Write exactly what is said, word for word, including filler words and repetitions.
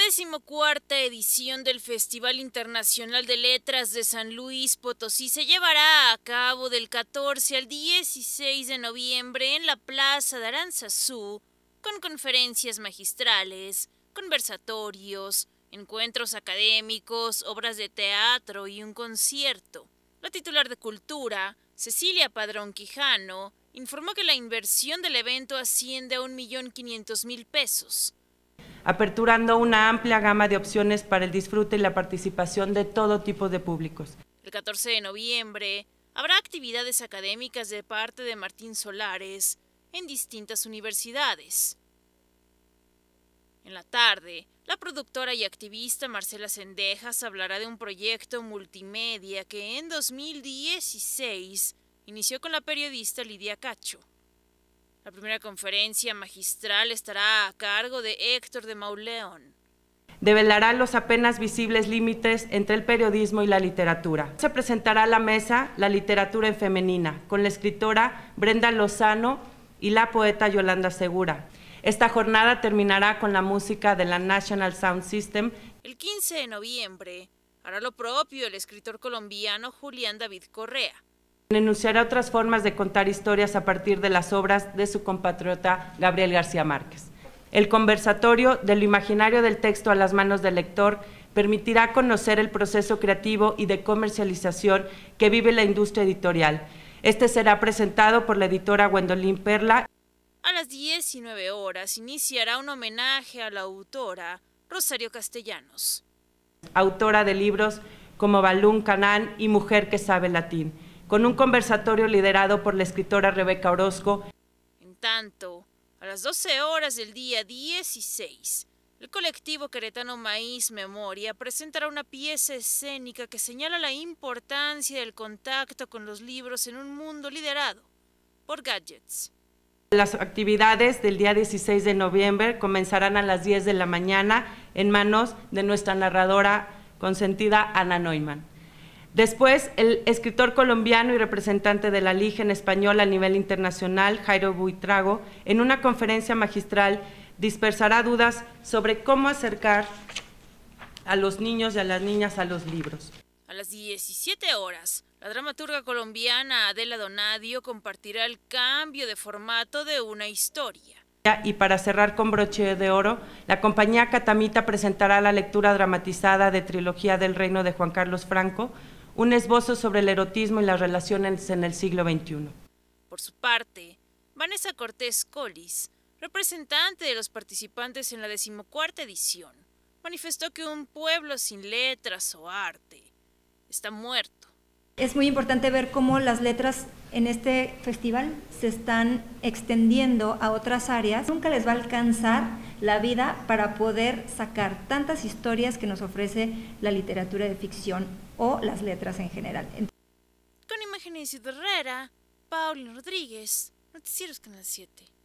decimocuarta edición del Festival Internacional de Letras de San Luis Potosí se llevará a cabo del catorce al dieciséis de noviembre en la Plaza de Aranzazú, con conferencias magistrales, conversatorios, encuentros académicos, obras de teatro y un concierto. La titular de Cultura, Cecilia Padrón Quijano, informó que la inversión del evento asciende a un millón quinientos mil pesos. Aperturando una amplia gama de opciones para el disfrute y la participación de todo tipo de públicos. El catorce de noviembre habrá actividades académicas de parte de Martín Solares en distintas universidades. En la tarde, la productora y activista Marcela Cendejas hablará de un proyecto multimedia que en dos mil dieciséis inició con la periodista Lidia Cacho. La primera conferencia magistral estará a cargo de Héctor de Mauleón. Develará los apenas visibles límites entre el periodismo y la literatura. Se presentará a la mesa la literatura en femenina, con la escritora Brenda Lozano y la poeta Yolanda Segura. Esta jornada terminará con la música de la National Sound System. El quince de noviembre hará lo propio el escritor colombiano Julián David Correa. Enunciará otras formas de contar historias a partir de las obras de su compatriota Gabriel García Márquez. El conversatorio de lo imaginario del texto a las manos del lector permitirá conocer el proceso creativo y de comercialización que vive la industria editorial. Este será presentado por la editora Gwendolyn Perla. A las diecinueve horas iniciará un homenaje a la autora Rosario Castellanos, autora de libros como Balún Canán y Mujer que sabe latín, con un conversatorio liderado por la escritora Rebeca Orozco. En tanto, a las doce horas del día dieciséis, el colectivo queretano Maíz Memoria presentará una pieza escénica que señala la importancia del contacto con los libros en un mundo liderado por gadgets. Las actividades del día dieciséis de noviembre comenzarán a las diez de la mañana en manos de nuestra narradora consentida Ana Neumann. Después, el escritor colombiano y representante de la Liga en español a nivel internacional, Jairo Buitrago, en una conferencia magistral dispersará dudas sobre cómo acercar a los niños y a las niñas a los libros. A las diecisiete horas, la dramaturga colombiana Adela Donadio compartirá el cambio de formato de una historia. Y para cerrar con broche de oro, la compañía Catamita presentará la lectura dramatizada de Trilogía del Reino de Juan Carlos Franco, un esbozo sobre el erotismo y las relaciones en el siglo veintiuno. Por su parte, Vanessa Cortés Colis, representante de los participantes en la decimocuarta edición, manifestó que un pueblo sin letras o arte está muerto. Es muy importante ver cómo las letras en este festival se están extendiendo a otras áreas. Nunca les va a alcanzar la vida para poder sacar tantas historias que nos ofrece la literatura de ficción o las letras en general. Con imágenes de Herrera, Paulina Rodríguez, Noticieros Canal siete.